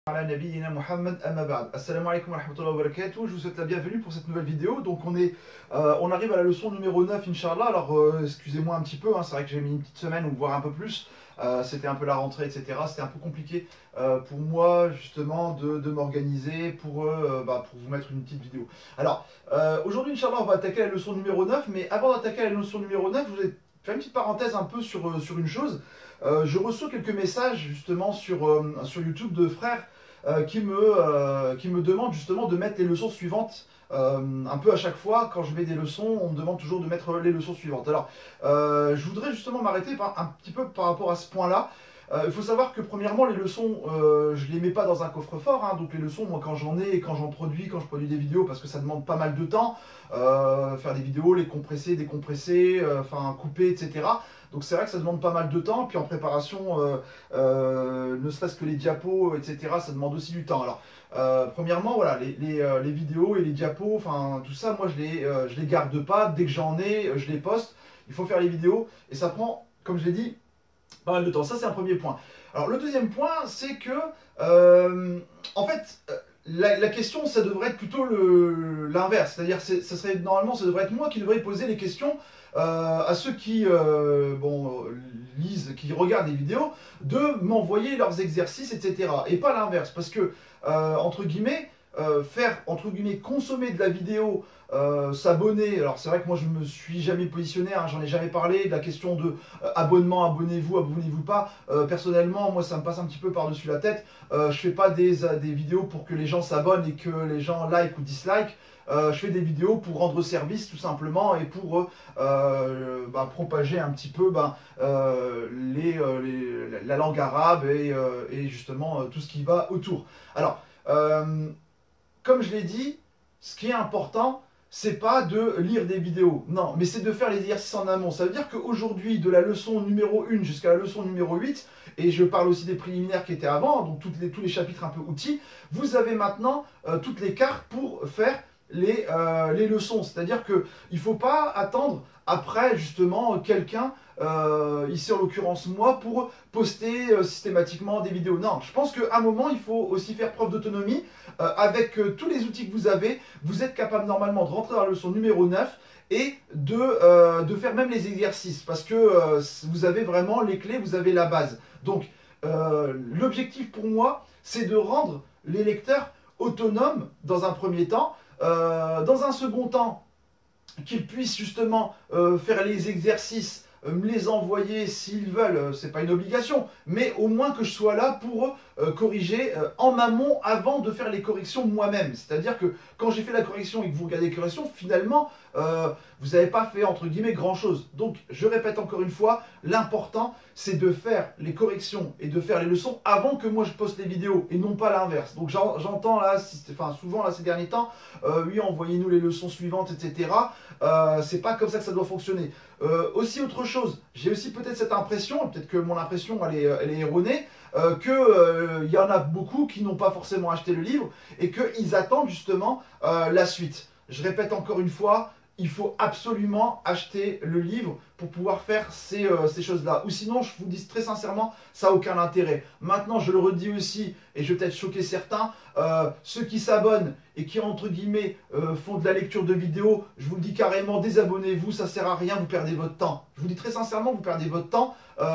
Ala nabiyyina Muhammad amma ba'd. Assalamu alaikum wa rahmatullahi wa barakatuh. Je vous souhaite la bienvenue pour cette nouvelle vidéo. Donc on arrive à la leçon numéro 9 Inch'Allah. Alors excusez-moi un petit peu, hein, c'est vrai que j'ai mis une petite semaine ou voire un peu plus. C'était un peu la rentrée, etc. C'était un peu compliqué pour moi justement de m'organiser pour vous mettre une petite vidéo. Alors aujourd'hui Inch'Allah on va attaquer la leçon numéro 9. Mais avant d'attaquer la leçon numéro 9, je voulais faire une petite parenthèse un peu sur une chose. Je reçois quelques messages justement sur YouTube de frères qui me demandent justement de mettre les leçons suivantes. Un peu à chaque fois, quand je mets des leçons, on me demande toujours de mettre les leçons suivantes. Alors, je voudrais justement m'arrêter un petit peu par rapport à ce point-là. Il faut savoir que premièrement, les leçons, je ne les mets pas dans un coffre-fort. Hein. Donc les leçons, moi quand j'en ai et quand je produis des vidéos, parce que ça demande pas mal de temps, faire des vidéos, les compresser, décompresser, couper, etc. Donc c'est vrai que ça demande pas mal de temps. Puis en préparation, ne serait-ce que les diapos, etc., ça demande aussi du temps. Alors, premièrement, voilà, les vidéos et les diapos, enfin tout ça, moi je les garde pas. Dès que j'en ai, je les poste. Il faut faire les vidéos et ça prend, comme je l'ai dit, pas mal de temps. Ça, c'est un premier point. Alors, le deuxième point, c'est que, en fait, la question, ça devrait être plutôt l'inverse. C'est-à-dire, normalement, ça devrait être moi qui devrais poser les questions à ceux qui lisent, qui regardent les vidéos, de m'envoyer leurs exercices, etc. Et pas l'inverse. Parce que, entre guillemets, entre guillemets, consommer de la vidéo, s'abonner. Alors c'est vrai que moi je me suis jamais positionné, hein, j'en ai jamais parlé, de la question de abonnement, abonnez-vous pas. Personnellement, moi ça me passe un petit peu par-dessus la tête. Je fais pas des vidéos pour que les gens s'abonnent et que les gens like ou dislike. Je fais des vidéos pour rendre service tout simplement et pour propager un petit peu la langue arabe et justement tout ce qui va autour. Alors, comme je l'ai dit, ce qui est important, c'est pas de lire des vidéos, non, mais c'est de faire les exercices en amont. Ça veut dire qu'aujourd'hui, de la leçon numéro 1 jusqu'à la leçon numéro 8, et je parle aussi des préliminaires qui étaient avant, donc tous les chapitres un peu outils, vous avez maintenant toutes les cartes pour faire les leçons. C'est-à-dire qu'il ne faut pas attendre après justement quelqu'un, ici en l'occurrence moi, pour poster systématiquement des vidéos. Non, je pense qu'à un moment il faut aussi faire preuve d'autonomie. Avec tous les outils que vous avez, vous êtes capable normalement de rentrer dans la leçon numéro 9 et de faire même les exercices, parce que vous avez vraiment les clés, vous avez la base. Donc l'objectif pour moi, c'est de rendre les lecteurs autonomes dans un premier temps. Dans un second temps, qu'ils puissent justement faire les exercices, me les envoyer s'ils veulent, c'est pas une obligation, mais au moins que je sois là pour corriger en amont avant de faire les corrections moi-même. C'est-à-dire que quand j'ai fait la correction et que vous regardez les corrections, finalement, vous n'avez pas fait entre guillemets grand-chose. Donc, je répète encore une fois, l'important c'est de faire les corrections et de faire les leçons avant que moi je poste les vidéos et non pas l'inverse. Donc j'entends là, souvent là ces derniers temps, oui envoyez-nous les leçons suivantes, etc. C'est pas comme ça que ça doit fonctionner. Aussi autre chose, j'ai aussi peut-être cette impression, peut-être que mon impression elle est erronée, qu'il y en a beaucoup qui n'ont pas forcément acheté le livre et qu'ils attendent justement la suite. Je répète encore une fois, il faut absolument acheter le livre pour pouvoir faire ces choses-là. Ou sinon, je vous dis très sincèrement, ça n'a aucun intérêt. Maintenant, je le redis aussi, et je vais peut-être choquer certains, ceux qui s'abonnent et qui, entre guillemets, font de la lecture de vidéos, je vous le dis carrément, désabonnez-vous, ça ne sert à rien, vous perdez votre temps. Je vous dis très sincèrement, vous perdez votre temps.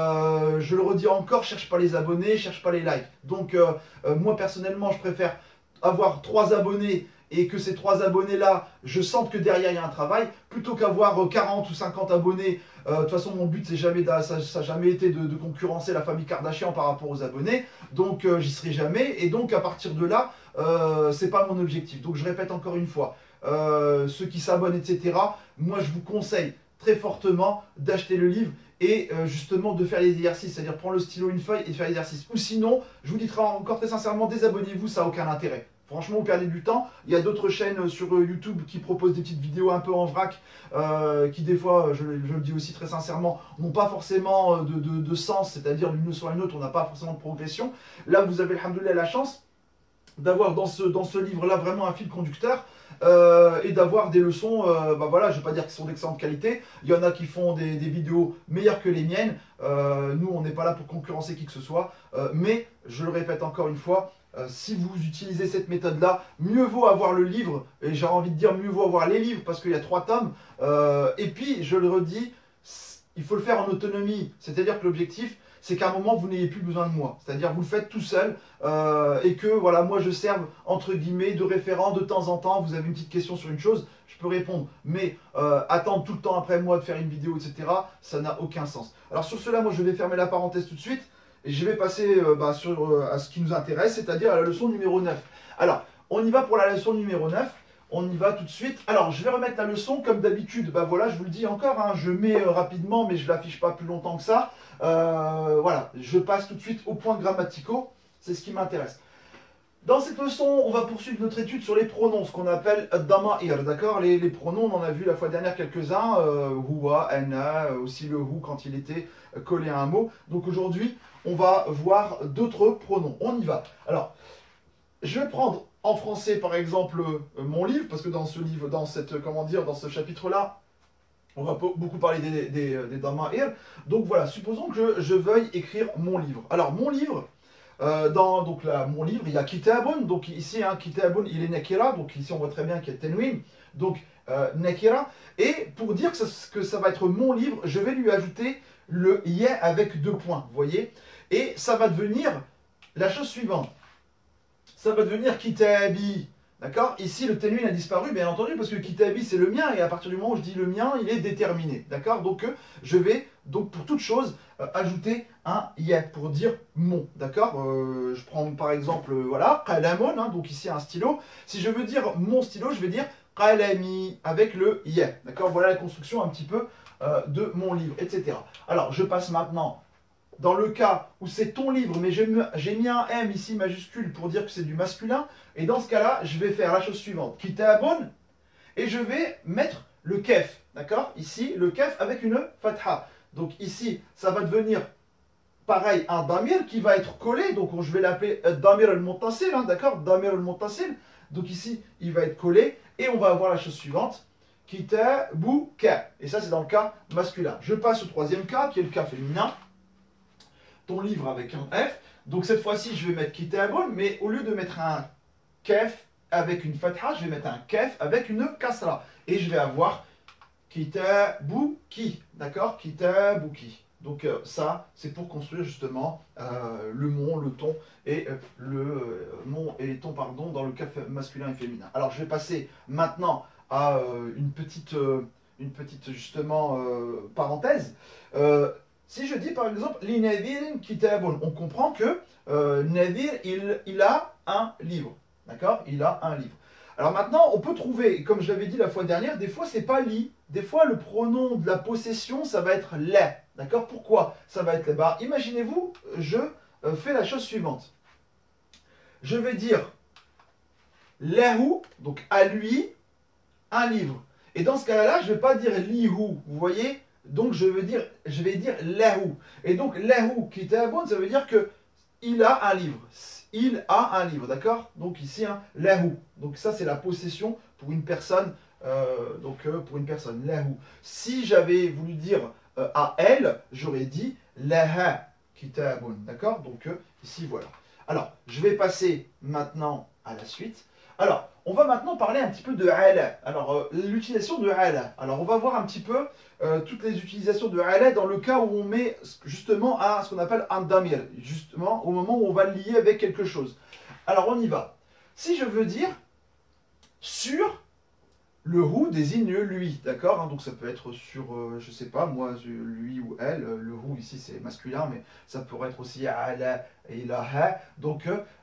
Je le redis encore, cherche pas les abonnés, cherche pas les likes. Donc, moi, personnellement, je préfère avoir 3 abonnés et que ces 3 abonnés-là, je sente que derrière il y a un travail, plutôt qu'avoir 40 ou 50 abonnés. De toute façon, mon but, ça n'a jamais été de concurrencer la famille Kardashian par rapport aux abonnés, donc j'y serai jamais, et donc à partir de là, c'est pas mon objectif. Donc je répète encore une fois, ceux qui s'abonnent, etc., moi je vous conseille très fortement d'acheter le livre et justement de faire les exercices, c'est-à-dire prendre le stylo, une feuille et faire l'exercice. Ou sinon, je vous dis encore très sincèrement, désabonnez-vous, ça n'a aucun intérêt. Franchement, vous perdez du temps. Il y a d'autres chaînes sur YouTube qui proposent des petites vidéos un peu en vrac, qui des fois, je le dis aussi très sincèrement, n'ont pas forcément de sens, c'est-à-dire d'une leçon à une autre, on n'a pas forcément de progression. Là, vous avez, alhamdoulilah, la chance d'avoir dans ce livre-là vraiment un fil conducteur et d'avoir des leçons, voilà, je ne vais pas dire qu'elles sont d'excellente qualité. Il y en a qui font des vidéos meilleures que les miennes. Nous, on n'est pas là pour concurrencer qui que ce soit. Mais, je le répète encore une fois, si vous utilisez cette méthode-là, mieux vaut avoir le livre, et j'ai envie de dire mieux vaut avoir les livres, parce qu'il y a 3 tomes. Et puis, je le redis, il faut le faire en autonomie. C'est-à-dire que l'objectif, c'est qu'à un moment, vous n'ayez plus besoin de moi. C'est-à-dire vous le faites tout seul, et que voilà, moi, je serve, entre guillemets, de référent de temps en temps. Vous avez une petite question sur une chose, je peux répondre. Mais attendre tout le temps après moi de faire une vidéo, etc., ça n'a aucun sens. Alors sur cela, moi, je vais fermer la parenthèse tout de suite. Et je vais passer à ce qui nous intéresse, c'est-à-dire à la leçon numéro 9. Alors, on y va pour la leçon numéro 9. On y va tout de suite. Alors, je vais remettre la leçon comme d'habitude. Bah voilà, je vous le dis encore, hein, je mets rapidement, mais je ne l'affiche pas plus longtemps que ça. Voilà, je passe tout de suite aux points grammaticaux. C'est ce qui m'intéresse. Dans cette leçon, on va poursuivre notre étude sur les pronoms, ce qu'on appelle dama'ir, d'accord, les pronoms, on en a vu la fois dernière quelques-uns, huwa, ana, aussi le hu quand il était collé à un mot. Donc aujourd'hui, on va voir d'autres pronoms. On y va. Alors, je vais prendre en français, par exemple, mon livre, parce que dans ce livre, dans cette, comment dire, dans ce chapitre-là, on va beaucoup parler des dama'ir. Donc voilà, supposons que je veuille écrire mon livre. Alors, mon livre, donc là, mon livre, il y a kitabun, donc ici, hein, kitabun, il est nakira, donc ici on voit très bien qu'il y a tenwin, donc nakira, et pour dire que ça va être mon livre, je vais lui ajouter le ya avec 2 points, vous voyez, et ça va devenir la chose suivante, ça va devenir kitabi, d'accord, ici le tenwin a disparu, bien entendu, parce que kitabi c'est le mien, et à partir du moment où je dis le mien, il est déterminé, d'accord, donc je vais, donc pour toute chose, ajouter un ya pour dire mon, d'accord. Je prends par exemple, voilà, qalamun, hein, donc ici un stylo. Si je veux dire mon stylo, je vais dire qalami avec le ya, d'accord. Voilà la construction un petit peu de mon livre, etc. Alors, je passe maintenant dans le cas où c'est ton livre, mais j'ai mis un M ici majuscule pour dire que c'est du masculin. Et dans ce cas-là, je vais faire la chose suivante, kitabun, et je vais mettre le kef, d'accord. Ici, le kef avec une fatha. Donc ici, ça va devenir pareil un damir qui va être collé. Donc je vais l'appeler damir al-muttasil, hein, d'accord, damir al-muttasil. Donc ici, il va être collé et on va avoir la chose suivante, kitabuka. Et ça, c'est dans le cas masculin. Je passe au 3e cas, qui est le cas féminin. Ton livre avec un F. Donc cette fois-ci, je vais mettre kitabun, mais au lieu de mettre un kef avec une fatha, je vais mettre un kef avec une kasra. Et je vais avoir kitabuki, d'accord, kitabuki. Donc ça, c'est pour construire justement le mon, le ton et le mon et les tons, pardon, dans le cas masculin et féminin. Alors je vais passer maintenant à une petite justement parenthèse. Si je dis par exemple l'inadir kitabun, on comprend que nadir il a un livre, d'accord, il a un livre. Alors maintenant, on peut trouver, comme je l'avais dit la fois dernière, des fois c'est pas li, des fois le pronom de la possession ça va être les, d'accord. Pourquoi ça va être les? Bah, imaginez-vous, je fais la chose suivante. Je vais dire lahu, donc à lui, un livre. Et dans ce cas-là, je ne vais pas dire lihu, vous voyez. Donc je vais dire lahu. Et donc lahu kitabun, ça veut dire que il a un livre. Il a un livre, d'accord. Donc ici, hein, lahu. Donc ça, c'est la possession pour une personne. Pour une personne, lahu. Si j'avais voulu dire à elle, j'aurais dit laha kitabun, d'accord. Donc ici, voilà. Alors, je vais passer maintenant à la suite. Alors, on va maintenant parler un petit peu de ala. Alors, l'utilisation de ala. Alors, on va voir un petit peu toutes les utilisations de ala dans le cas où on met justement à ce qu'on appelle un damir, justement au moment où on va le lier avec quelque chose. Alors, on y va. Si je veux dire sur, le hu désigne lui, d'accord, hein, donc ça peut être sur, je sais pas, moi, lui ou elle. Le hu ici c'est masculin, mais ça pourrait être aussi ala et laha. Donc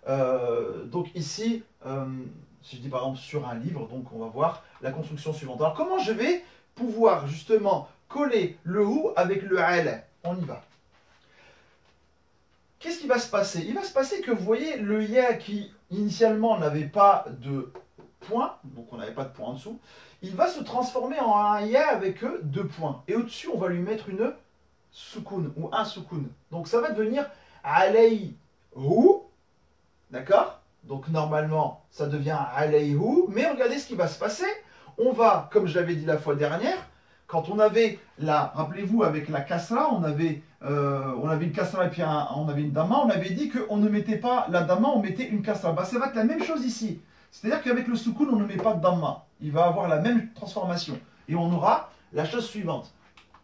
ici, si je dis par exemple sur un livre, donc on va voir la construction suivante. Alors comment je vais pouvoir justement coller le hu avec le ala? On y va. Qu'est-ce qui va se passer? Il va se passer que vous voyez le ya qui initialement n'avait pas de point, donc on n'avait pas de point en dessous, il va se transformer en un ya avec 2 points. Et au-dessus, on va lui mettre une soukoun ou un soukoun. Donc ça va devenir alayhu, d'accord? Donc normalement, ça devient alayhu, mais regardez ce qui va se passer. On va, comme je l'avais dit la fois dernière, quand on avait la, rappelez-vous, avec la kasra, on avait une kasra et puis on avait une damma, on avait dit qu'on ne mettait pas la damma, on mettait une kasra. Bah, ça va être la même chose ici. C'est-à-dire qu'avec le soukoun, on ne met pas de damma. Il va avoir la même transformation. Et on aura la chose suivante.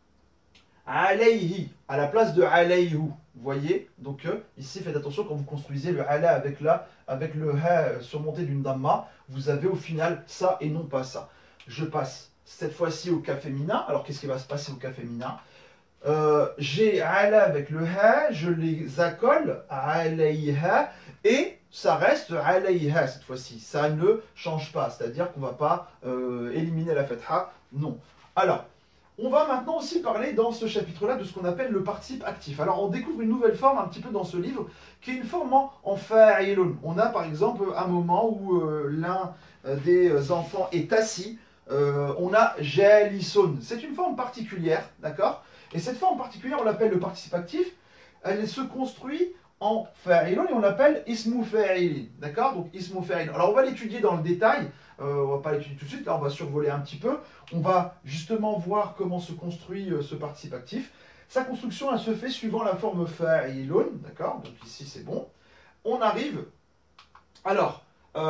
Alayhi, à la place de alayhu. Vous voyez? Donc ici, faites attention quand vous construisez le ala avec le ha surmonté d'une damma, vous avez au final ça et non pas ça. Je passe cette fois-ci au cas féminin. Alors qu'est-ce qui va se passer au cas féminin? J'ai ala avec le ha, je les accole alayha et ça reste alayha cette fois-ci. Ça ne change pas, c'est-à-dire qu'on ne va pas éliminer la fatha, non. Alors, on va maintenant aussi parler dans ce chapitre-là de ce qu'on appelle le participe actif. Alors on découvre une nouvelle forme un petit peu dans ce livre, qui est une forme en fa'ilun. On a par exemple un moment où l'un des enfants est assis, on a jalisun. C'est une forme particulière, d'accord? Et cette forme particulière, on l'appelle le participe actif. Elle se construit en fa'ilun et on l'appelle ismu fa'ilin, d'accord? Donc ismu fa'ilin. Alors on va l'étudier dans le détail. On va pas l'étudier tout de suite, là on va survoler un petit peu. On va justement voir comment se construit ce participe actif. Sa construction, elle se fait suivant la forme fa'ilun, d'accord? Donc ici c'est bon. On arrive, alors,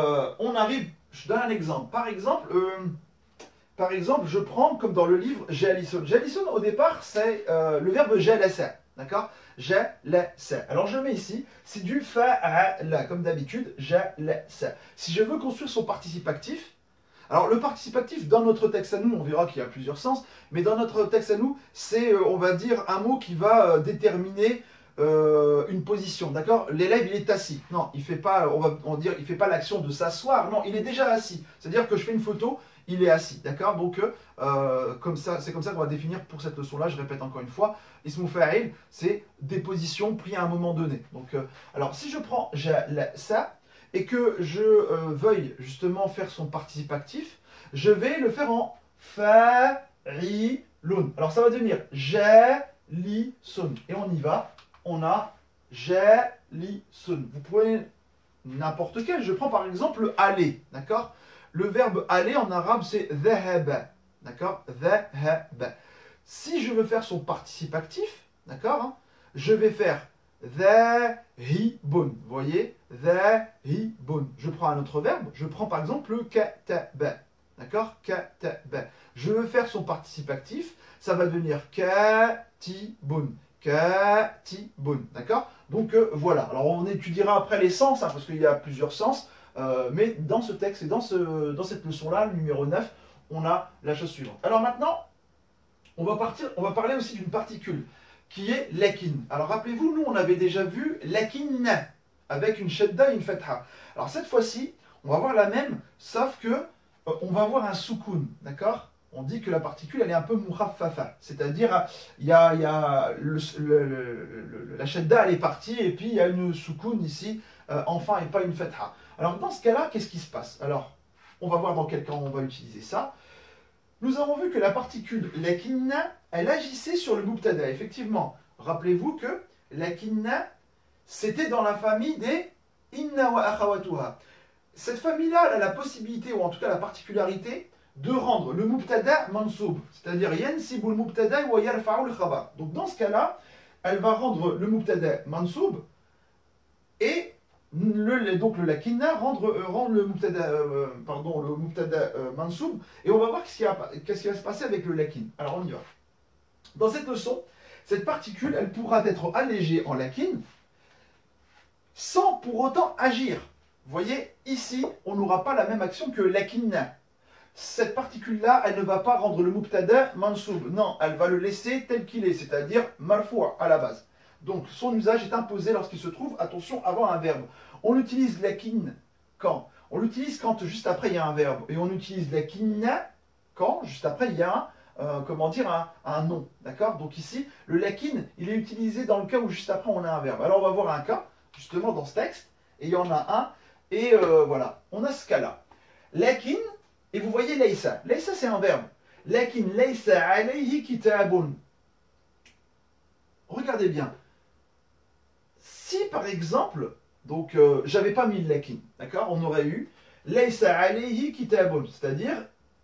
je donne un exemple. Par exemple, je prends, comme dans le livre, jalison. Jalison, au départ, c'est le verbe jalasa, d'accord? Jalasa. Alors je mets ici, c'est du fa'ala, comme d'habitude, jalasa. Si je veux construire son participe actif, alors le participe actif, dans notre texte à nous, on verra qu'il y a plusieurs sens, mais dans notre texte à nous, c'est, on va dire, un mot qui va déterminer une position, d'accord? L'élève, il est assis. Non, il fait pas, on va dire, il fait pas l'action de s'asseoir. Non, il est déjà assis. C'est-à-dire que je fais une photo, il est assis, d'accord? Donc, comme ça, c'est comme ça qu'on va définir pour cette leçon-là. Je répète encore une fois, ismu fa'il, c'est des positions prises à un moment donné. Donc, alors, si je prends ça et que je veuille justement faire son participe actif, je vais le faire en fa'ilun. Alors, ça va devenir jalison. Et on y va. On a jalison. Vous pouvez n'importe quel. Je prends par exemple aller, d'accord? Le verbe aller en arabe c'est dhahaba, d'accord? Dhahaba. Si je veux faire son participe actif, d'accord, hein, je vais faire dhahibun. Vous voyez? Dhahibun. Je prends un autre verbe. Je prends par exemple le kataba, d'accord? Kataba. Je veux faire son participe actif. Ça va devenir katibun. Katibun, d'accord? Donc voilà, alors on étudiera après les sens, hein, parce qu'il y a plusieurs sens, mais dans ce texte et dans cette leçon-là, le numéro 9, on a la chose suivante. Alors maintenant, on va parler aussi d'une particule, qui est l'akin. Alors rappelez-vous, nous on avait déjà vu l'akin, avec une shadda et une fatha. Alors cette fois-ci, on va voir la même, sauf que on va avoir un soukoun, d'accord? On dit que la particule, elle est un peu mukhaffafa, c'est-à-dire il y a la shadda, elle est partie, et puis il y a une soukoun ici, enfin, et pas une fatha. Alors dans ce cas-là, qu'est-ce qui se passe? Alors, on va voir dans quel cas on va utiliser ça. Nous avons vu que la particule lakinna, elle agissait sur le mubtada. Effectivement, rappelez-vous que lakinna, c'était dans la famille des inna wa akhawatuha. Cette famille-là, elle a la possibilité, ou en tout cas la particularité, de rendre le mubtada mansoub, c'est-à-dire yansibul mubtada wa yarfa'u al-khabar. Donc dans ce cas-là, elle va rendre le mubtada mansoub et donc le lakinna rend le mubtada mansoub, et on va voir qu'est-ce qui va se passer avec le lakin. Alors on y va. Dans cette leçon, cette particule, elle pourra être allégée en lakin sans pour autant agir. Vous voyez, ici, on n'aura pas la même action que lakinna. Cette particule-là, elle ne va pas rendre le mubtada mansoub. Non, elle va le laisser tel qu'il est, c'est-à-dire marfoua à la base. Donc, son usage est imposé lorsqu'il se trouve, attention, avant un verbe. On utilise lakin quand? On l'utilise quand juste après il y a un verbe. Et on utilise lakinna quand juste après il y a un nom. D'accord? Donc ici, le lakin, il est utilisé dans le cas où juste après on a un verbe. Alors on va voir un cas, justement dans ce texte, et il y en a un, et voilà, on a ce cas-là. Lakin, et vous voyez laysa. Laysa, c'est un verbe. Lakin laysa alayhi kitabun. Regardez bien. Si par exemple, donc j'avais pas mis le lakin, d'accord? On aurait eu laysa alayhi kitabun, c'est-à-dire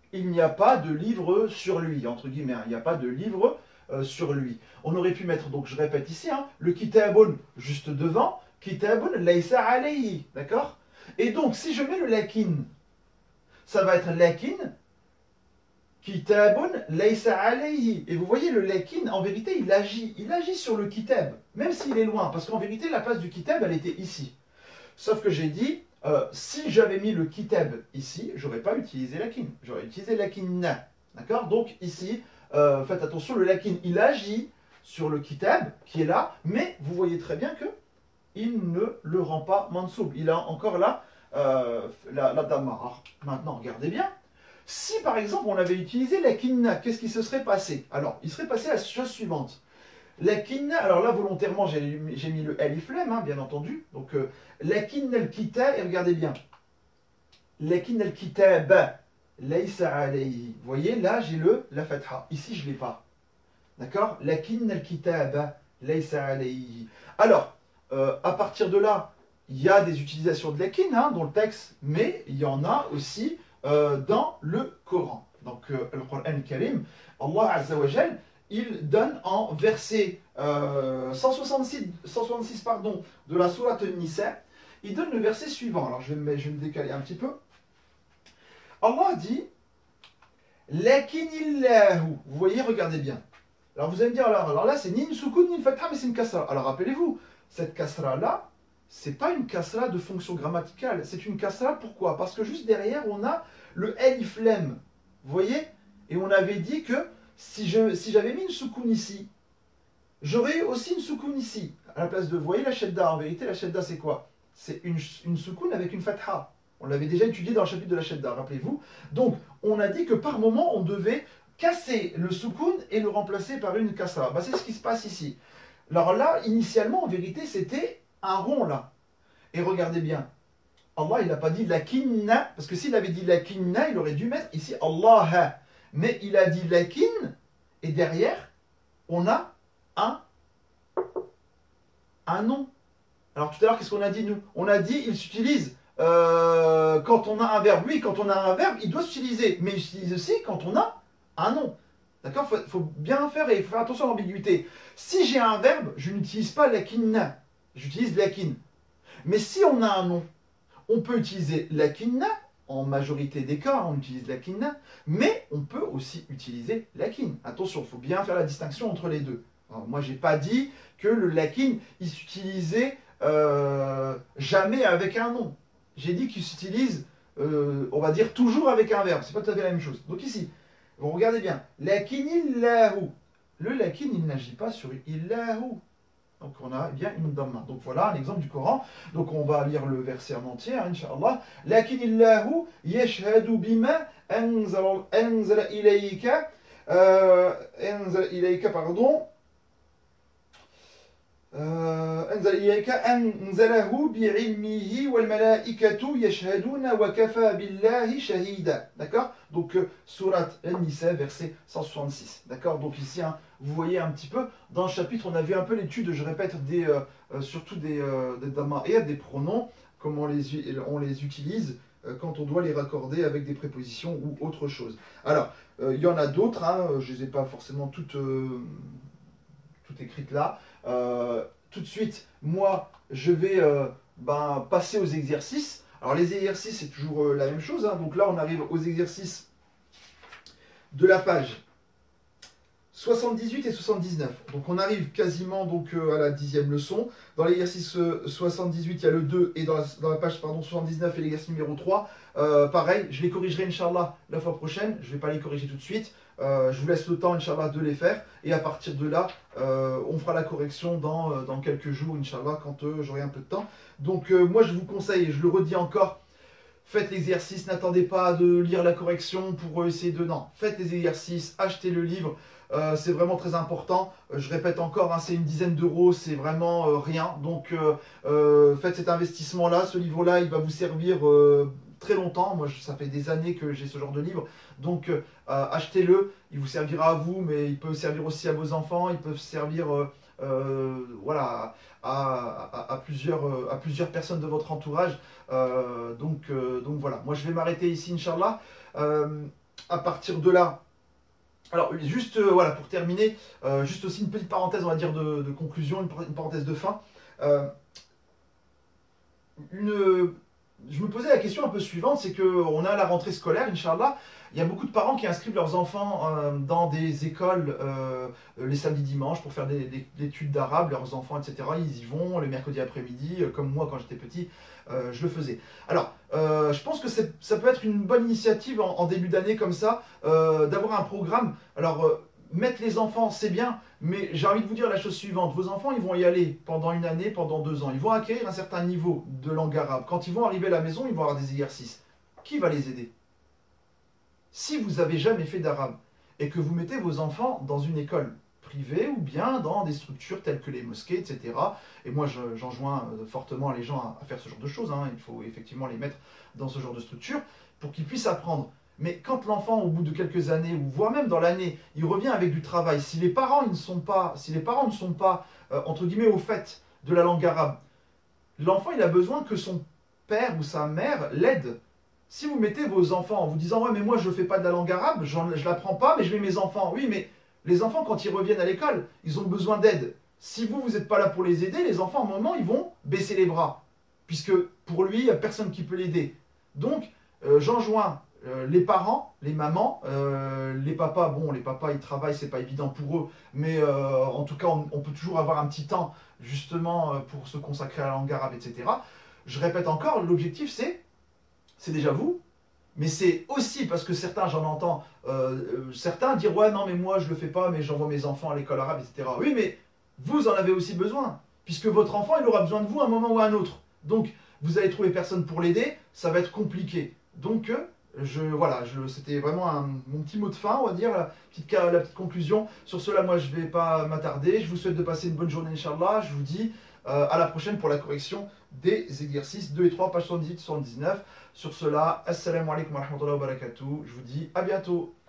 il n'y a pas de livre sur lui, entre guillemets, hein. Il n'y a pas de livre sur lui. On aurait pu mettre, donc je répète ici, hein, le kitabun juste devant, kitabun laysa alayhi, d'accord? Et donc, si je mets le lakin, ça va être lakin, kitabun laysa alayhi. Et vous voyez, le lakin, en vérité, il agit sur le kitab, même s'il est loin, parce qu'en vérité, la place du kitab, elle était ici. Sauf que j'ai dit, si j'avais mis le kitab ici, j'aurais pas utilisé lakin, j'aurais utilisé lakinna. D'accord? Donc ici, faites attention, le lakin, il agit sur le kitab qui est là, mais vous voyez très bien que il ne le rend pas mansoub. Il a encore là la damma. Alors, maintenant, regardez bien. Si par exemple on avait utilisé lakinna, qu'est-ce qui se serait passé? Alors, il serait passé la chose suivante. Lakinna, alors là volontairement j'ai mis le alif lam, hein, bien entendu. Donc lakinna al-kitab, et regardez bien. Lakinna al-kitab laysa alayhi. Vous voyez, là j'ai la fatha. Ici je ne l'ai pas. D'accord? Lakinna al-kitab laysa alayhi. Alors, à partir de là, il y a des utilisations de lakin hein, dans le texte, mais il y en a aussi dans le Coran. Donc, le Coran Karim, Allah Azza wa Jal, il donne en verset 166 pardon, de la sourate Nisa, il donne le verset suivant. Alors, je vais me décaler un petit peu. Allah dit Lakinillahu. Vous voyez, regardez bien. Alors, vous allez me dire, alors là, c'est ni une soukoun, ni une fatha, mais c'est une kasra. Alors, rappelez-vous, cette kasra-là, c'est pas une kasra de fonction grammaticale. C'est une kasra, pourquoi? Parce que juste derrière, on a le alif lam. Vous voyez? Et on avait dit que si j'avais mis une soukoun ici, j'aurais aussi une soukoun ici. À la place de, vous voyez la shadda, en vérité, la shadda, c'est quoi? C'est une soukoun avec une fatha. On l'avait déjà étudié dans le chapitre de la shadda, rappelez-vous. Donc, on a dit que par moment, on devait casser le soukoun et le remplacer par une kasra. Bah, c'est ce qui se passe ici. Alors là, initialement, en vérité, c'était un rond là. Et regardez bien, Allah, il n'a pas dit lakinna, parce que s'il avait dit lakinna, il aurait dû mettre ici Allah. Mais il a dit lakin, et derrière, on a un nom. Alors tout à l'heure, qu'est-ce qu'on a dit nous? On a dit, il s'utilise quand on a un verbe. Oui, quand on a un verbe, il doit s'utiliser, mais il s'utilise aussi quand on a un nom. D'accord? Il faut bien faire et il faut faire attention à l'ambiguïté. Si j'ai un verbe, je n'utilise pas lakinna, j'utilise lakin. Mais si on a un nom, on peut utiliser lakinna, en majorité des cas, on utilise lakinna, mais on peut aussi utiliser lakin. Attention, il faut bien faire la distinction entre les deux. Alors, moi, je n'ai pas dit que le lakin, il s'utilisait jamais avec un nom. J'ai dit qu'il s'utilise, on va dire, toujours avec un verbe. C'est pas tout à fait la même chose. Donc ici, vous regardez bien. Lakinillahu. Le lakin, il n'agit pas sur illahu. Donc on a bien une damma. Donc voilà un exemple du Coran. Donc on va lire le verset en entier, hein, Inch'Allah. Lakinillahu yashhadu bima anzala ilayka. Pardon. أنزل إليك أنزله بعلمه والملائكة يشهدون وكفى بالله شهيدا. D'accord? Donc, sourate An-Nisa, verset 166. D'accord? Donc, ici, hein, vous voyez un petit peu, dans le chapitre, on a vu un peu l'étude, je répète, surtout des damma et des pronoms, comment on les utilise quand on doit les raccorder avec des prépositions ou autre chose. Alors, il y en a d'autres, hein, je ne les ai pas forcément toutes écrites là. Tout de suite, moi, je vais passer aux exercices. Alors, les exercices, c'est toujours la même chose. Hein. Donc là, on arrive aux exercices de la page 78 et 79. Donc, on arrive quasiment à la 10e leçon. Dans l'exercice 78, il y a le 2, et dans la page 79 et l'exercice numéro 3, pareil, je les corrigerai, Inch'Allah, la fois prochaine. Je ne vais pas les corriger tout de suite. Je vous laisse le temps, Inch'Allah, de les faire. Et à partir de là, on fera la correction dans quelques jours, Inch'Allah, quand j'aurai un peu de temps. Donc, moi, je vous conseille, et je le redis encore, faites l'exercice, n'attendez pas de lire la correction pour essayer de... Non, faites les exercices, achetez le livre. C'est vraiment très important. Je répète encore, hein, c'est une dizaine d'euros, c'est vraiment rien. Donc, faites cet investissement-là. Ce livre-là, il va vous servir très longtemps. Moi, ça fait des années que j'ai ce genre de livre. Donc, achetez-le. Il vous servira à vous, mais il peut servir aussi à vos enfants. Il peut servir voilà, à plusieurs personnes de votre entourage. Donc voilà, moi, je vais m'arrêter ici, Inch'Allah. à partir de là, alors juste voilà, pour terminer, juste aussi une petite parenthèse, on va dire, de conclusion, une parenthèse de fin. Euh, une, je me posais la question un peu suivante, c'est qu'on a la rentrée scolaire, Inch'Allah, il y a beaucoup de parents qui inscrivent leurs enfants dans des écoles les samedis dimanches pour faire des études d'arabe, leurs enfants, etc. Ils y vont le mercredi après-midi, comme moi quand j'étais petit, je le faisais. Alors, je pense que ça peut être une bonne initiative en début d'année comme ça, d'avoir un programme. Alors, mettre les enfants, c'est bien, mais j'ai envie de vous dire la chose suivante. Vos enfants, ils vont y aller pendant une année, pendant 2 ans. Ils vont acquérir un certain niveau de langue arabe. Quand ils vont arriver à la maison, ils vont avoir des exercices. Qui va les aider? Si vous n'avez jamais fait d'arabe et que vous mettez vos enfants dans une école privée ou bien dans des structures telles que les mosquées, etc. Et moi, j'enjoins fortement les gens à faire ce genre de choses. Hein. Il faut effectivement les mettre dans ce genre de structure pour qu'ils puissent apprendre. Mais quand l'enfant, au bout de quelques années, ou voire même dans l'année, il revient avec du travail, si les parents, ils ne sont pas, si les parents ne sont pas, entre guillemets, au fait de la langue arabe, l'enfant, il a besoin que son père ou sa mère l'aide. Si vous mettez vos enfants en vous disant ouais mais moi je ne fais pas de la langue arabe, je ne l'apprends pas mais je mets mes enfants. Oui mais les enfants quand ils reviennent à l'école, ils ont besoin d'aide. Si vous n'êtes pas là pour les aider, les enfants à un moment ils vont baisser les bras. Puisque pour lui, il n'y a personne qui peut l'aider. Donc j'enjoins les parents, les mamans, les papas, bon les papas ils travaillent, c'est pas évident pour eux, mais en tout cas on peut toujours avoir un petit temps justement pour se consacrer à la langue arabe, etc. Je répète encore, l'objectif c'est déjà vous, mais c'est aussi parce que certains, j'en entends, certains dire ouais non mais moi je le fais pas, mais j'envoie mes enfants à l'école arabe, etc. Oui mais vous en avez aussi besoin, puisque votre enfant il aura besoin de vous à un moment ou à un autre. Donc vous allez trouver personne pour l'aider, ça va être compliqué. Donc voilà, c'était vraiment mon petit mot de fin, on va dire, la petite conclusion. Sur cela, moi je vais pas m'attarder. Je vous souhaite de passer une bonne journée, Inch'Allah. Je vous dis à la prochaine pour la correction des exercices 2 et 3, page 78-79. Sur cela, assalamu alaikum wa rahmatullahi wa barakatuh. Je vous dis à bientôt.